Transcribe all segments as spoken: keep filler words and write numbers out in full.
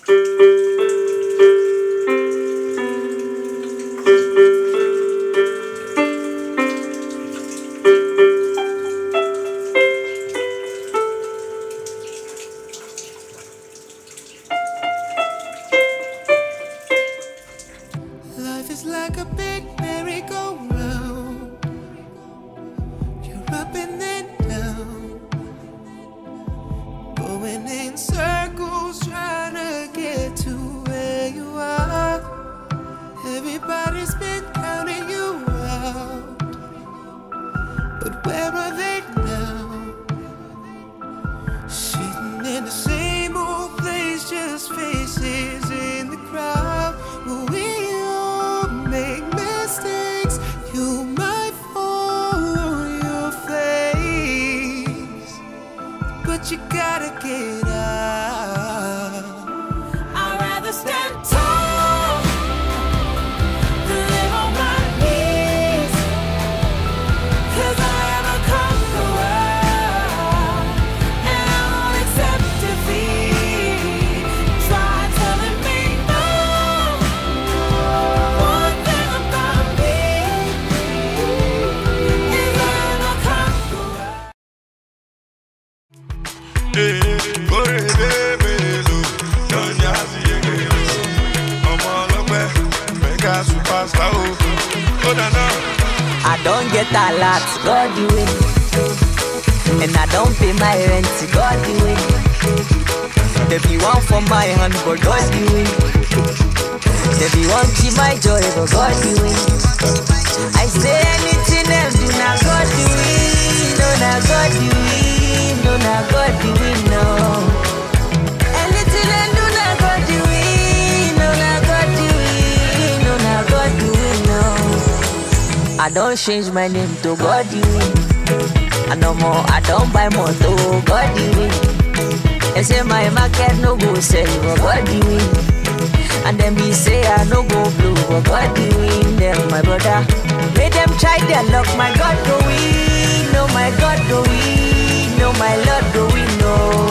Life is like a big merry-go-round. You're up and then down, going in circles, trying to get to where you are. Everybody's been counting you out, but where are they now? Sitting in the same old place, just faces in the crowd. We all make mistakes, you might fall on your face, but you gotta get out. I'd rather stand tall than live on my knees, 'cause I am a conqueror, and I won't accept defeat. Try telling me no. One thing about me is I am a conqueror. I don't get a lot, God do it. And I don't pay my rent, God do it. There be one for my hand, but God do it. There be one keep my joy, but God do it. I say anything else, do not God do it. No, not God do it. No, not God do it, no. Anything else, do not God do it. No, not God do it. No, not God do it, no. I don't change my name to God do it. And no more, I don't buy more to God do it. They say my market no go sell, but God do it. And then me say I no go blue, but God do it. Them my brother, make them try their luck, my God do it. No, my God do it. No, my Lord do it, no.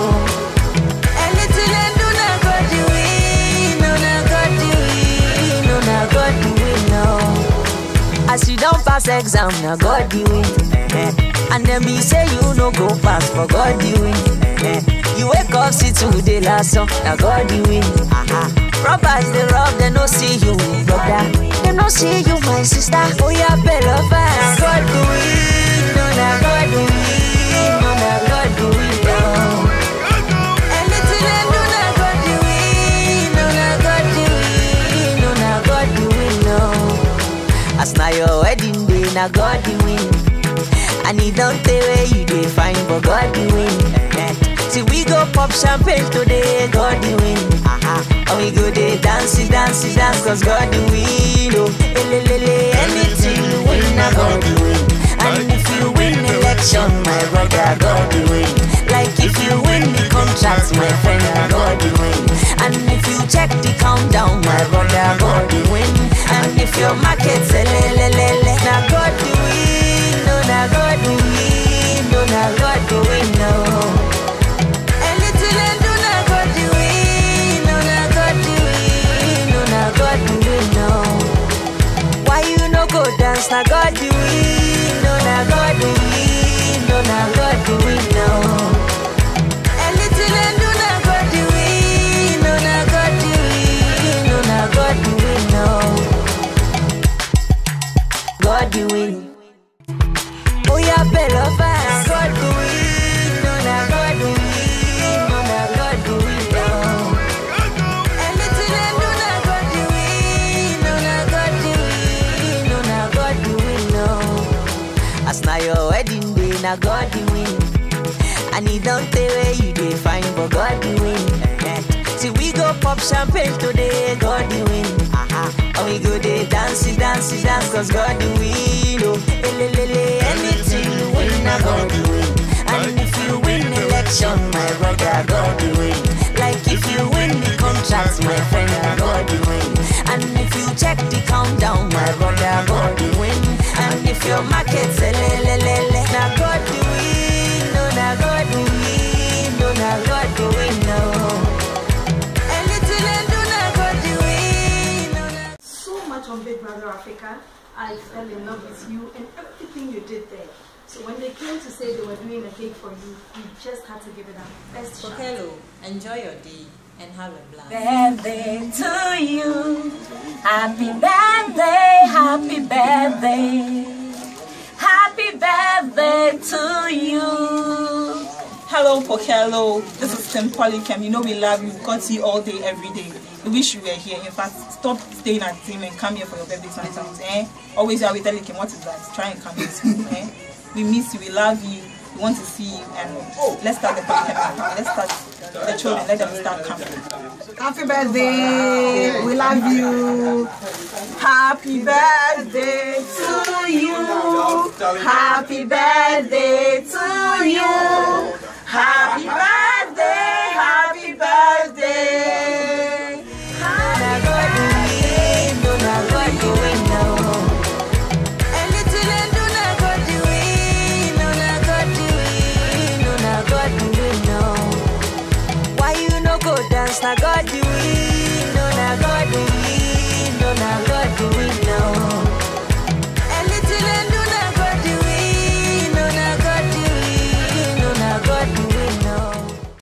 Anything I do, not God do it. No, not God do it. No, not God do it, no. As you don't pass exam, now God do it. And then me say you no go pass, but God do it. You wake up, see today last song, now God do it. Robbers they rob, they no see you, brother. They no see you, my sister. Oh yeah, better fast. God do it, no, now God do it. No, now God do it, no. Anything I do, now God do it. No, now God do it. No, now God do it, no. As now your wedding day, now God do it. And he don't tell where you dey find, but God do it. See we go pop champagne today, God do it. And we go dey dance, dance, dance, 'cause God do it. Oh, elelele, anything you win, now God do it. And if you win election, my brother, God do it. Like if you win the contract, my friend, now God do it. And if you check the countdown, my brother, God do it. And if your market's elelele, now God do it. No, now God do it. No, now God do it, no. Anything I do, now God do it. No, now God do it. No, now God do it, no. Why you no go dance, now God do it. No, now God do it. No, now God do it, no. Anything I do, now God do it. No, now God do it. No, now God do it, no. God do it. Oh yeah, better fast. God do it. No, now God do it. No, now God do it, no. Anything I do, now God do it. No, now God do it. No, now God do it, no. As now your wedding day, now God do it. And he don't tell where you dey find, but God do it. See we go pop champagne today, God do it. And we go dey dance, dance, dance, 'cause God do it. Oh, elelele, anything you win, now God do it. And if you win election, my brother, God do it. Like if you win the contract, my friend, God do it. And if you check the countdown, my brother, God do it. And if your market's elelele, now God do it. No, now God do it. No, now God do it, no. Anything from Big Brother Africa. I fell in love with you and everything you did there. So when they came to say they were doing a cake for you, we just had to give it up. Best shot. Pokello, enjoy your day and have a blast. Birthday to you. Happy birthday, happy birthday. Happy birthday to you. Hello, Pokello. This is Tim Polycam. You know we love you. We got you all day, every day. We wish you were here. In fact, stop staying at Tim and come here for your birthday sometimes. Eh? Always you are with Telecam. What is that? Try and come here. Eh? We miss you. We love you. We want to see you. And let's start the Polycam. Let's start the children. Let them start coming. Happy birthday. We love you. Happy birthday to you. Happy birthday to you. Happy birthday. Happy birthday. Why you no go dance? Now God do it.